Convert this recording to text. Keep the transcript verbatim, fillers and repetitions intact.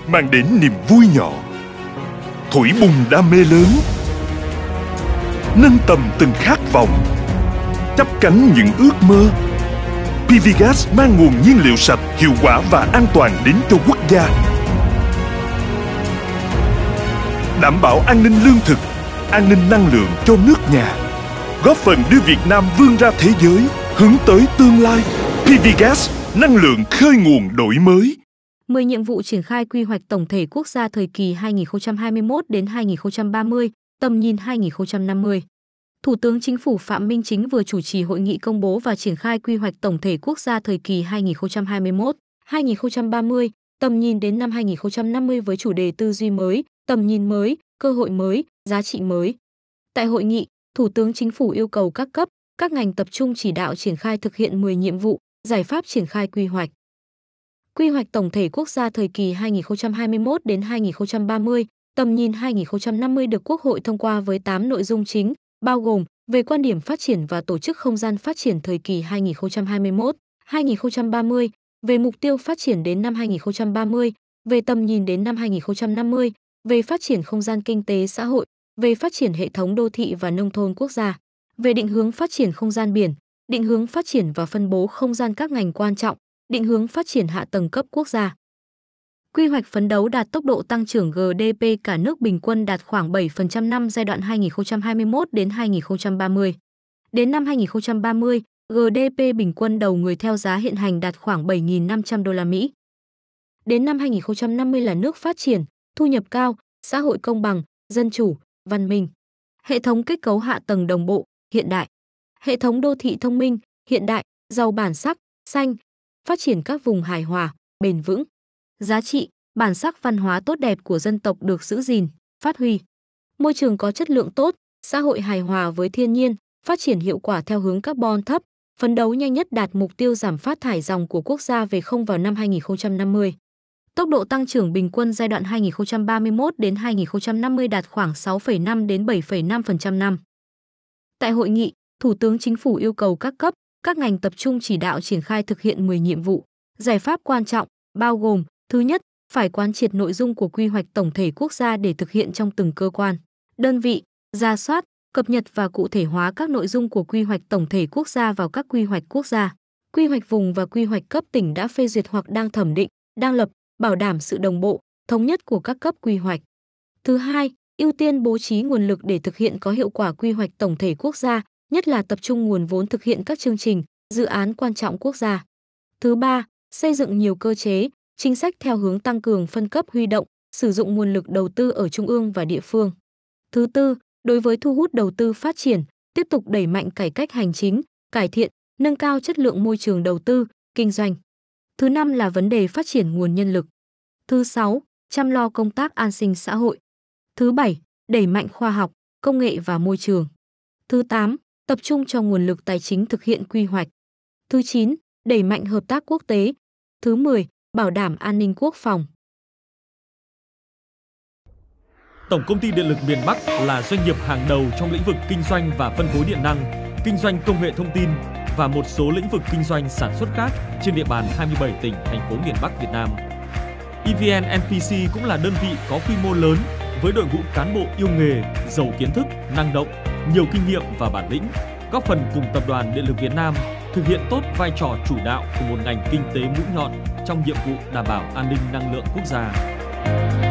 mang đến niềm vui nhỏ, thổi bùng đam mê lớn, nâng tầm từng khát vọng, chắp cánh những ước mơ. pê vê Gas mang nguồn nhiên liệu sạch, hiệu quả và an toàn đến cho quốc gia, đảm bảo an ninh lương thực, an ninh năng lượng cho nước nhà, góp phần đưa Việt Nam vươn ra thế giới, hướng tới tương lai. pê vê Gas, năng lượng khơi nguồn đổi mới. mười nhiệm vụ triển khai quy hoạch tổng thể quốc gia thời kỳ hai nghìn không trăm hai mươi mốt đến hai nghìn không trăm ba mươi, tầm nhìn hai nghìn không trăm năm mươi. Thủ tướng Chính phủ Phạm Minh Chính vừa chủ trì hội nghị công bố và triển khai quy hoạch tổng thể quốc gia thời kỳ hai nghìn không trăm hai mươi mốt đến hai nghìn không trăm ba mươi, tầm nhìn đến năm hai nghìn không trăm năm mươi với chủ đề tư duy mới, tầm nhìn mới, cơ hội mới, giá trị mới. Tại hội nghị, Thủ tướng Chính phủ yêu cầu các cấp, các ngành tập trung chỉ đạo triển khai thực hiện mười nhiệm vụ, giải pháp triển khai quy hoạch. Quy hoạch tổng thể quốc gia thời kỳ hai nghìn không trăm hai mươi mốt đến hai nghìn không trăm ba mươi, tầm nhìn hai nghìn không trăm năm mươi được Quốc hội thông qua với tám nội dung chính, bao gồm về quan điểm phát triển và tổ chức không gian phát triển thời kỳ hai nghìn không trăm hai mươi mốt đến hai nghìn không trăm ba mươi, về mục tiêu phát triển đến năm hai nghìn không trăm ba mươi, về tầm nhìn đến năm hai nghìn không trăm năm mươi, về phát triển không gian kinh tế xã hội, về phát triển hệ thống đô thị và nông thôn quốc gia, về định hướng phát triển không gian biển, định hướng phát triển và phân bố không gian các ngành quan trọng, định hướng phát triển hạ tầng cấp quốc gia. Quy hoạch phấn đấu đạt tốc độ tăng trưởng giê đê pê cả nước bình quân đạt khoảng bảy phần trăm năm giai đoạn hai nghìn không trăm hai mươi mốt đến hai nghìn không trăm ba mươi. Đến năm hai nghìn không trăm ba mươi, giê đê pê bình quân đầu người theo giá hiện hành đạt khoảng bảy nghìn năm trăm đô la Mỹ. Đến năm hai nghìn không trăm năm mươi là nước phát triển, thu nhập cao, xã hội công bằng, dân chủ, văn minh. Hệ thống kết cấu hạ tầng đồng bộ, hiện đại. Hệ thống đô thị thông minh, hiện đại, giàu bản sắc, xanh, phát triển các vùng hài hòa, bền vững. Giá trị, bản sắc văn hóa tốt đẹp của dân tộc được giữ gìn, phát huy. Môi trường có chất lượng tốt, xã hội hài hòa với thiên nhiên, phát triển hiệu quả theo hướng carbon thấp, phấn đấu nhanh nhất đạt mục tiêu giảm phát thải ròng của quốc gia về không vào năm hai nghìn không trăm năm mươi. Tốc độ tăng trưởng bình quân giai đoạn hai nghìn không trăm ba mươi mốt đến hai nghìn không trăm năm mươi đạt khoảng sáu phẩy năm đến bảy phẩy năm phần trăm năm. Tại hội nghị, Thủ tướng Chính phủ yêu cầu các cấp, các ngành tập trung chỉ đạo triển khai thực hiện mười nhiệm vụ, giải pháp quan trọng, bao gồm: thứ nhất, phải quán triệt nội dung của quy hoạch tổng thể quốc gia để thực hiện trong từng cơ quan, đơn vị, rà soát, cập nhật và cụ thể hóa các nội dung của quy hoạch tổng thể quốc gia vào các quy hoạch quốc gia, quy hoạch vùng và quy hoạch cấp tỉnh đã phê duyệt hoặc đang thẩm định, đang lập, bảo đảm sự đồng bộ, thống nhất của các cấp quy hoạch. Thứ hai, ưu tiên bố trí nguồn lực để thực hiện có hiệu quả quy hoạch tổng thể quốc gia, nhất là tập trung nguồn vốn thực hiện các chương trình, dự án quan trọng quốc gia. Thứ ba, xây dựng nhiều cơ chế, chính sách theo hướng tăng cường phân cấp huy động, sử dụng nguồn lực đầu tư ở trung ương và địa phương. Thứ tư, đối với thu hút đầu tư phát triển, tiếp tục đẩy mạnh cải cách hành chính, cải thiện, nâng cao chất lượng môi trường đầu tư, kinh doanh. Thứ năm là vấn đề phát triển nguồn nhân lực. Thứ sáu, chăm lo công tác an sinh xã hội. Thứ bảy, đẩy mạnh khoa học, công nghệ và môi trường. Thứ tám, tập trung cho nguồn lực tài chính thực hiện quy hoạch. Thứ chín, đẩy mạnh hợp tác quốc tế. Thứ mười, bảo đảm an ninh quốc phòng. Tổng công ty Điện lực miền Bắc là doanh nghiệp hàng đầu trong lĩnh vực kinh doanh và phân phối điện năng, kinh doanh công nghệ thông tin và một số lĩnh vực kinh doanh sản xuất khác trên địa bàn hai mươi bảy tỉnh, thành phố miền Bắc Việt Nam. e vê en en pê xê cũng là đơn vị có quy mô lớn với đội ngũ cán bộ yêu nghề, giàu kiến thức, năng động, nhiều kinh nghiệm và bản lĩnh, góp phần cùng Tập đoàn Điện lực Việt Nam thực hiện tốt vai trò chủ đạo của một ngành kinh tế mũi nhọn trong nhiệm vụ đảm bảo an ninh năng lượng quốc gia.